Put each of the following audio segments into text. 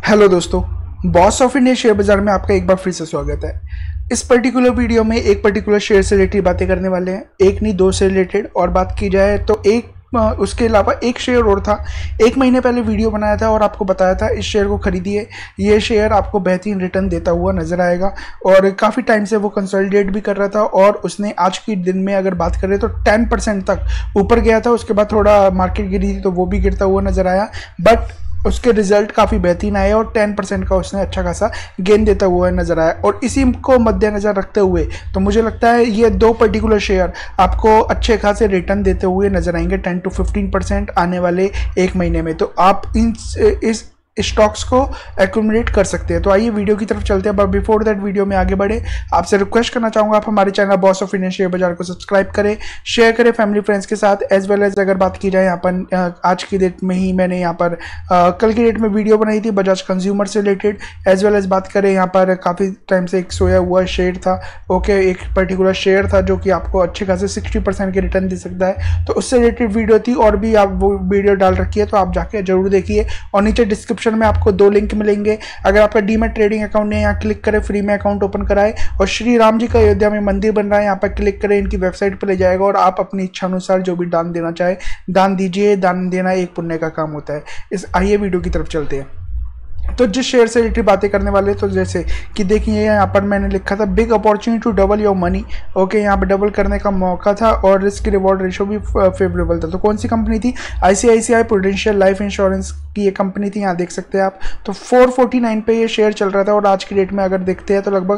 Hello दोस्तों, boss of India share बाजार में आपका एक बार फिर से स्वागत है। इस पर्टिकुलर वीडियो में एक पर्टिकुलर शेयर से रिलेटेड बातें करने वाले हैं, एक नहीं दो से रिलेटेड। और बात की जाए तो उसके अलावा एक शेयर और था, एक महीने पहले वीडियो बनाया था और आपको बताया था इस शेयर को खरीदिए, ये शेयर आपको बेहतरीन रिटर्न देता हुआ नजर आएगा। और काफ़ी टाइम से वो कंसोलिडेट भी कर रहा था और उसने आज के दिन में अगर बात करें तो 10% तक ऊपर गया था। उसके बाद थोड़ा मार्केट गिरी थी तो वो भी गिरता हुआ नजर आया, बट उसके रिजल्ट काफ़ी बेहतरीन आए और 10% का उसने अच्छा खासा गेन देता हुआ नजर आया। और इसी को मद्देनजर रखते हुए तो मुझे लगता है ये दो पर्टिकुलर शेयर आपको अच्छे खासे रिटर्न देते हुए नजर आएंगे, 10 to 15% आने वाले एक महीने में। तो आप इस स्टॉक्स को एक्यूमुलेट कर सकते हैं। तो आइए वीडियो की तरफ चलते हैं, बट बिफोर दैट वीडियो में आगे बढ़े आपसे रिक्वेस्ट करना चाहूँगा, आप हमारे channel boss of India share बाजार को सब्सक्राइब करें, शेयर करें फैमिली फ्रेंड्स के साथ। एज वेल एज अगर बात की जाए यहाँ पर आज की डेट में ही मैंने यहाँ पर कल की डेट में वीडियो बनाई थी बजाज कंज्यूमर से रिलेटेड। एज वेल एज बात करें यहाँ पर काफ़ी टाइम से एक सोया हुआ शेयर था, ओके, एक पर्टिकुलर शेयर था जो कि आपको अच्छे खासे 60% के रिटर्न दे सकता है। तो उससे रिलेटेड वीडियो थी और भी आप वो वीडियो डाल रखी है, तो आप जाके जरूर देखिए। और नीचे डिस्क्रिप्शन में आपको दो लिंक मिलेंगे। अगर आपका डीमैट ट्रेडिंग अकाउंट नहीं है, यहाँ क्लिक करें, फ्री में अकाउंट ओपन कराएं। और श्री राम जी का अयोध्या में मंदिर बन रहा है, यहाँ पर क्लिक करें, इनकी वेबसाइट पर ले जाएगा और आप अपनी इच्छा अनुसार जो भी दान देना चाहे दान दीजिए। दान देना एक पुण्य का काम होता है। आइए वीडियो की तरफ चलते हैं। तो जिस शेयर से रिलेटेड बातें करने वाले, तो जैसे कि देखिए यहाँ पर मैंने लिखा था big opportunity to double your money, okay, यहाँ पर डबल करने का मौका था और रिस्क रिवॉर्ड रेशो भी फेवरेबल था। तो कौन सी कंपनी थी? आईसीआईसीआई प्रूडेंशियल लाइफ इंश्योरेंस की ये कंपनी थी, यहाँ देख सकते हैं आप। तो 449 पे ये शेयर चल रहा था और आज की डेट में अगर देखते हैं तो लगभग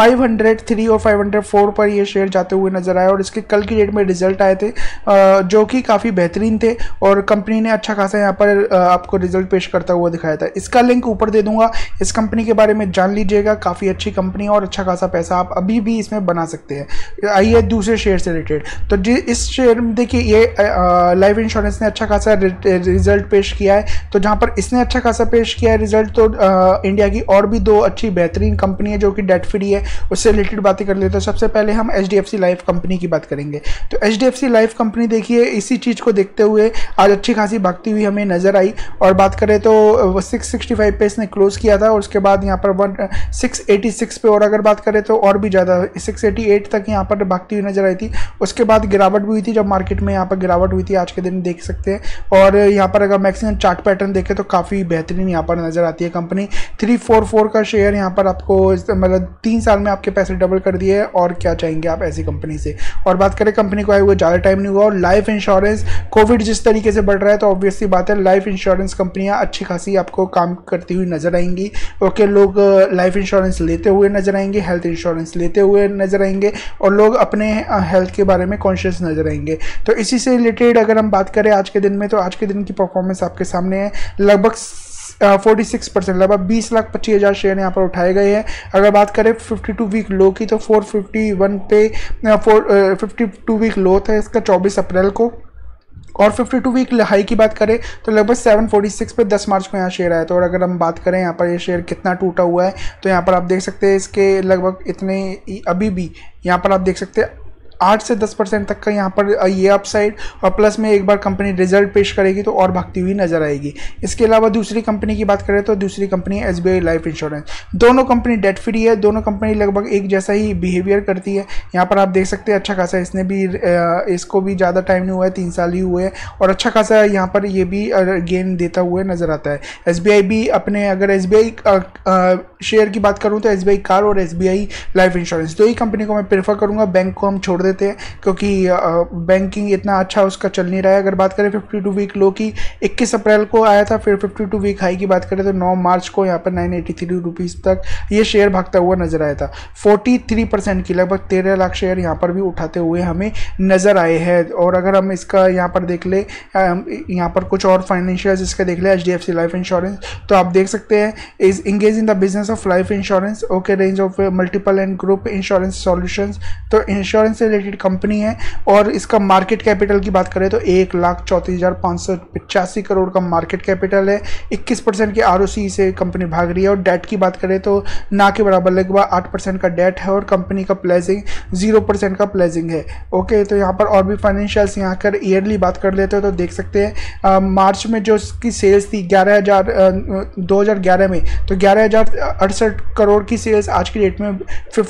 503 और 504 पर ये शेयर जाते हुए नजर आया। और इसके कल की डेट में रिजल्ट आए थे जो कि काफ़ी बेहतरीन थे और कंपनी ने अच्छा खासा यहाँ पर आपको रिजल्ट पेश करता हुआ दिखाया था। इसका लिंक ऊपर दे दूंगा, इस कंपनी के बारे में जान लीजिएगा। काफ़ी अच्छी कंपनी और अच्छा खासा पैसा आप अभी भी इसमें बना सकते हैं। आइए दूसरे शेयर से रिलेटेड, तो इस शेयर में देखिए ये लाइफ इंश्योरेंस ने अच्छा खासा रिजल्ट पेश किया है। तो जहाँ पर इसने अच्छा खासा पेश किया है रिजल्ट, तो इंडिया की और भी दो अच्छी बेहतरीन कंपनी है जो कि डेट फ्री है, उससे रिलेटेड बातें कर लेते हैं। सबसे पहले हम एचडीएफसी लाइफ कंपनी की बात करेंगे। तो एचडीएफसी लाइफ कंपनी देखिए इसी चीज़ को देखते हुए आज अच्छी खासी भागती हुई हमें नजर आई। और बात करें तो 665 पे इसने क्लोज किया था और उसके बाद यहाँ पर 686 पे, और अगर बात करें तो और भी ज़्यादा 688 तक यहाँ पर भागती हुई नजर आई थी। उसके बाद गिरावट भी हुई थी, जब मार्केट में यहाँ पर गिरावट हुई थी आज के दिन देख सकते हैं। और यहाँ पर अगर मैक्सिमम चार्ट पैटर्न देखें तो काफ़ी बेहतरीन यहाँ पर नजर आती है कंपनी। 344 का शेयर यहाँ पर आपको मतलब 3 साल में आपके पैसे डबल कर दिए, और क्या चाहेंगे आप ऐसी कंपनी से। और बात करें कंपनी को आए हुए ज़्यादा टाइम नहीं हुआ। और लाइफ इंश्योरेंस, कोविड जिस तरीके से बढ़ रहा है तो ऑब्वियसली बात है लाइफ इंश्योरेंस कंपनियाँ अच्छी खासी आपको काम करती हुई नजर आएंगी। ओके, लोग लाइफ इंश्योरेंस लेते हुए नजर आएंगे, हेल्थ इंश्योरेंस लेते हुए नजर आएंगे और लोग अपने हेल्थ के बारे में कॉन्शियस नजर आएंगे। तो इसी से रिलेटेड अगर हम बात करें आज के दिन में, तो आज के दिन की परफॉर्मेंस आपके सामने है। लगभग 46%, लगभग 20,25,000 शेयर यहाँ पर उठाए गए हैं। अगर बात करें 52 वीक लो की, तो 451 पे 52 वीक लो था इसका 24 अप्रैल को। और 52 वीक हाई की बात करें तो लगभग 746 पे 10 मार्च को यहाँ शेयर आया था। और अगर हम बात करें यहाँ पर ये शेयर कितना टूटा हुआ है, तो यहाँ पर आप देख सकते हैं इसके लगभग इतने अभी भी यहाँ पर आप देख सकते हैं 8 से 10% तक का यहाँ पर ये अपसाइड, और प्लस में एक बार कंपनी रिजल्ट पेश करेगी तो और भागती हुई नजर आएगी। इसके अलावा दूसरी कंपनी की बात करें तो दूसरी कंपनी है एसबीआई लाइफ इंश्योरेंस। दोनों कंपनी डेट फ्री है, दोनों कंपनी लगभग एक जैसा ही बिहेवियर करती है। यहाँ पर आप देख सकते हैं अच्छा खासा इसने भी इसको भी ज़्यादा टाइम नहीं हुआ है, 3 साल ही हुए हैं, और अच्छा खासा यहाँ पर ये भी गेन देता हुआ नजर आता है। एसबीआई भी अपने, अगर एसबीआई शेयर की बात करूँ तो एसबीआई कार और एसबीआई लाइफ इंश्योरेंस दो ही कंपनी को मैं प्रेफर करूँगा। बैंक को हम छोड़ देते हैं क्योंकि बैंकिंग इतना अच्छा उसका चल नहीं रहा है। अगर बात करें 52 वीक लो की 21 अप्रैल को आया था, फिर 52 वीक हाई की बात करें तो 9 मार्च को यहाँ पर 983 रुपीज़ तक ये शेयर भागता हुआ नजर आया था। 43% की लगभग 13 लाख शेयर यहाँ पर भी उठाते हुए हमें नजर आए हैं। और अगर हम इसका यहाँ पर देख ले, यहाँ पर कुछ और फाइनेंशियल इसका देख ले, एचडीएफसी लाइफ इंश्योरेंस, तो आप देख सकते हैं is engage in the business of life insurance, okay, range of multiple and group insurance solutions. तो इंश्योरेंस से रिलेटेड कंपनी है और इसका मार्केट कैपिटल की बात करें तो 1,34,585 करोड़ का मार्केट कैपिटल है। 21% की ROC से कंपनी भाग रही है और डेट की बात करें तो ना के बराबर लगभग 8% का डेट है और कंपनी का प्लेजिंग 0% का प्लेजिंग है। ओके, तो यहाँ पर और भी फाइनेंशियल्स यहाँ कर ईयरली बात कर लेते हो तो देख सकते हैं मार्च में जो इसकी सेल्स थी 2011 में, तो 11,068 करोड़ की सेल्स आज की डेट में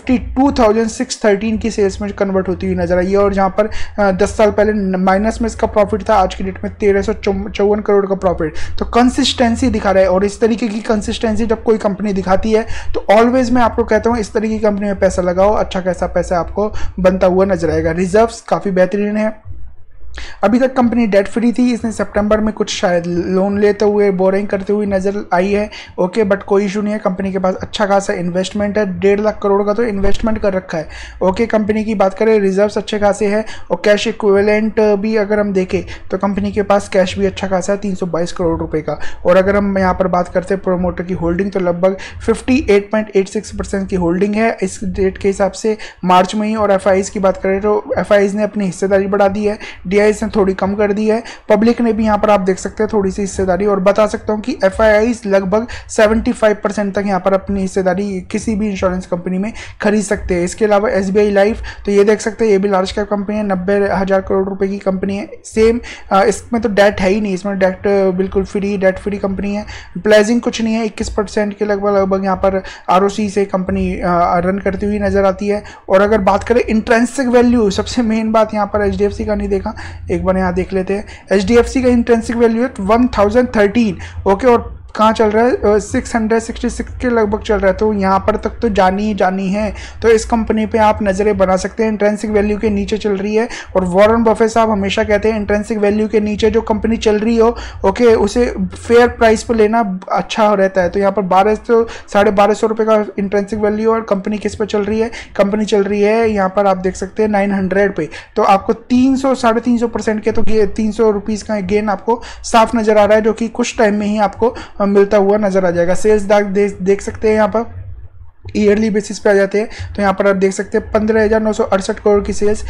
52,613 की सेल्स में कन्वर्ट होती हुई नजर आई है। और जहाँ पर 10 साल पहले माइनस में इसका प्रॉफिट था, आज की डेट में 1,354 करोड़ का प्रॉफिट। तो कंसिस्टेंसी दिखा रहा है और इस तरीके की कंसिस्टेंसी जब कोई कंपनी दिखाती है तो ऑलवेज मैं आपको कहता हूँ इस तरीके की कंपनी में पैसा लगाओ, अच्छा खासा पैसा आपको बनता हुआ नजर आएगा। रिजर्व्स काफ़ी बेहतरीन है। अभी तक कंपनी डेट फ्री थी, इसने सितंबर में कुछ शायद लोन लेते हुए बोरिंग करते हुए नजर आई है। ओके, बट कोई इशू नहीं है, कंपनी के पास अच्छा खासा इन्वेस्टमेंट है, 1.5 लाख करोड़ का तो इन्वेस्टमेंट कर रखा है। ओके, कंपनी की बात करें रिजर्व्स अच्छे खासे हैं और कैश इक्विवेलेंट भी अगर हम देखें तो कंपनी के पास कैश भी अच्छा खासा है 322 करोड़ रुपए का। और अगर हम यहाँ पर बात करते हैं प्रोमोटर की होल्डिंग तो लगभग 58.86% की होल्डिंग है इस डेट के हिसाब से मार्च में ही। और FIs की बात करें तो FIs ने अपनी हिस्सेदारी बढ़ा दी है, DIs ने थोड़ी कम कर दी है, पब्लिक ने भी यहाँ पर आप देख सकते हैं थोड़ी सी हिस्सेदारी। और बता सकता हूँ कि FIs लगभग 75% तक यहाँ पर अपनी हिस्सेदारी किसी भी इंश्योरेंस कंपनी में खरीद सकते हैं। इसके अलावा SBI लाइफ तो ये देख सकते हैं, ये भी लार्ज कैप कंपनी है, 90,000 करोड़ रुपए की कंपनी है। सेम इसमें तो डेट है ही नहीं, इसमें डेट बिल्कुल फ्री, डेट फ्री कंपनी है। प्लेजिंग कुछ नहीं है, 21% के लगभग यहाँ पर ROC से कंपनी रन करती हुई नजर आती है। और अगर बात करें इंट्रेंसिक वैल्यू, सबसे मेन बात यहाँ पर HDFC का नहीं देखा, एक बार यहाँ देख लेते हैं। HDFC का इंट्रेंसिक वैल्यू है 1013। ओके, और कहाँ चल रहा है 666 के लगभग चल रहा है, तो यहाँ पर तक तो जानी है। तो इस कंपनी पे आप नज़रें बना सकते हैं, इंट्रेंसिक वैल्यू के नीचे चल रही है। और वॉरेन बफेट साहब हमेशा कहते हैं इंट्रेंसिक वैल्यू के नीचे जो कंपनी चल रही हो, ओके, उसे फेयर प्राइस पर लेना अच्छा रहता है। तो यहाँ पर 1200 रुपये का इंट्रेंसिक वैल्यू और कंपनी किस पे चल रही है, कंपनी चल रही है यहाँ पर आप देख सकते हैं 900 पे। तो आपको 300-350% के तो 300 रुपीज़ का गेन आपको साफ नज़र आ रहा है, जो कि कुछ टाइम में ही आपको मिलता हुआ नजर आ जाएगा। सेल्स देख सकते हैं यहाँ पर ईयरली बेसिस पे आ जाते हैं तो यहाँ पर आप देख सकते हैं 15,968 करोड़ की सेल्स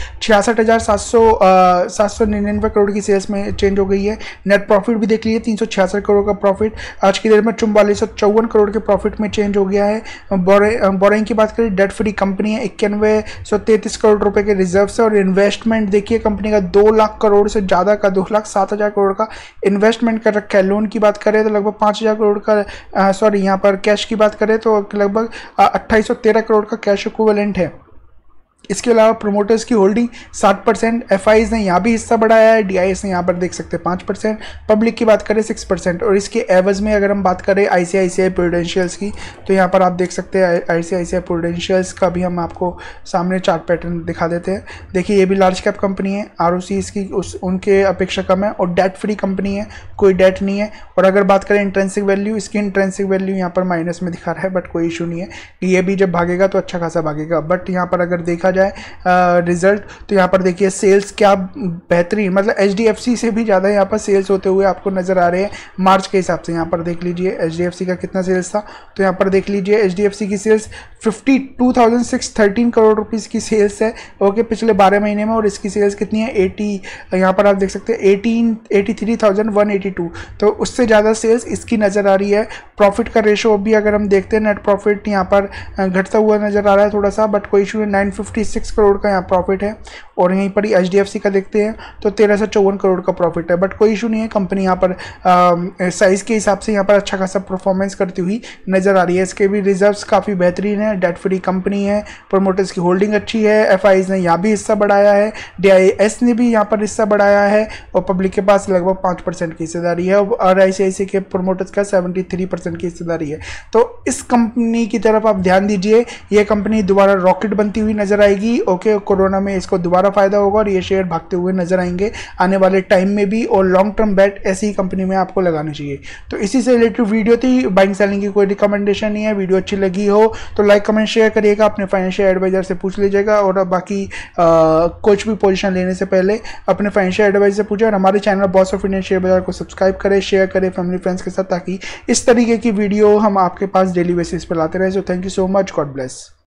66,799 करोड़ की सेल्स में चेंज हो गई है। नेट प्रॉफिट भी देख लीजिए 366 करोड़ का प्रॉफिट आज की डेट में 4454 करोड़ के प्रॉफिट में चेंज हो गया है। बोरिंग की बात करें, डेट फ्री कंपनी है, 9133 करोड़ रुपए के रिजर्व है। और इन्वेस्टमेंट देखिए कंपनी का 2 लाख करोड़ से ज़्यादा का 2,07,000 करोड़ का इन्वेस्टमेंट कर रखा है। लोन की बात करें तो लगभग 5,000 करोड़ का यहाँ पर कैश की बात करें तो लगभग 2813 करोड़ का कैश इक्विवेलेंट है। इसके अलावा प्रोमोटर्स की होल्डिंग 60%, FIs ने यहाँ भी हिस्सा बढ़ाया है, DIs ने यहाँ पर देख सकते हैं 5%, पब्लिक की बात करें 6%। और इसके एवज में अगर हम बात करें ICICI प्रूडेंशियल्स की तो यहाँ पर आप देख सकते हैं ICICI प्रूडेंशियल्स का भी हम आपको सामने चार्ट पैटर्न दिखा देते हैं। देखिए ये भी लार्ज कैप कंपनी है, ROC इसकी उनके अपेक्षा कम है और डेट फ्री कंपनी है, कोई डेट नहीं है। और अगर बात करें इंट्रेंसिक वैल्यू, इसकी इंट्रेंसिक वैल्यू यहाँ पर माइनस में दिखा रहा है, बट कोई इशू नहीं है, ये भी जब भागेगा तो अच्छा खासा भागेगा। बट यहाँ पर अगर देखा रिजल्ट तो यहाँ पर देखिए सेल्स क्या बेहतरीन, मतलब HDFC से भी ज़्यादा यहाँ पर सेल्स होते हुए आपको नज़र आ रहे हैं मार्च के हिसाब से। यहाँ पर देख लीजिए HDFC का कितना सेल्स था, तो यहाँ पर देख लीजिए HDFC की सेल्स 52,613 करोड़ रुपीस की सेल्स है, ओके, पिछले 12 महीने में। और इसकी सेल्स कितनी है 80, यहाँ पर आप देख सकते हैं 83,182, तो उससे ज़्यादा सेल्स इसकी नज़र आ रही है। प्रॉफिट का रेशो भी अगर हम देखते हैं, नेट प्रॉफिट यहाँ पर घटता हुआ नज़र आ रहा है थोड़ा सा, बट कोई इशू नहीं, 956 करोड़ का यहाँ प्रॉफिट है। और यहीं पर ही HDFC का देखते हैं तो 1354 करोड़ का प्रॉफिट है, बट कोई इशू नहीं है, कंपनी यहाँ पर साइज़ के हिसाब से यहाँ पर अच्छा खासा परफॉर्मेंस करती हुई नज़र आ रही है। इसके भी रिजर्व्स काफ़ी बेहतरीन है, डेट फ्री कंपनी है, प्रोमोटर्स की होल्डिंग अच्छी है, FIs ने यहाँ भी हिस्सा बढ़ाया है, DIS ने भी यहाँ पर हिस्सा बढ़ाया है और पब्लिक के पास लगभग 5% की हिस्सेदारी है और ICICI के प्रोमोटर्स का 73% की हिस्सेदारी है। तो इस कंपनी की तरफ आप ध्यान दीजिए, ये कंपनी दोबारा रॉकेट बनती हुई नजर आएगी। ओके, कोरोना में इसको दोबारा फायदा होगा और ये शेयर भागते हुए नजर आएंगे आने वाले टाइम में भी। और लॉन्ग टर्म बेट ऐसी ही कंपनी में आपको लगानी चाहिए। तो इसी से रिलेटेड वीडियो थी, बाइंग सेलिंग की कोई रिकमेंडेशन नहीं है। वीडियो अच्छी लगी हो तो लाइक कमेंट शेयर करिएगा, अपने फाइनेंशियल एडवाइजर से पूछ लीजिएगा और बाकी कुछ भी पोजीशन लेने से पहले अपने फाइनेंशियल एडवाइजर से पूछे। और हमारे channel boss of Indian share बाजार को सब्सक्राइब करें, शेयर करें फैमिली फ्रेंड्स के साथ, ताकि इस तरीके की वीडियो हम आपके पास डेली बेसिस पर लाते रहे। So thank you so much, god bless.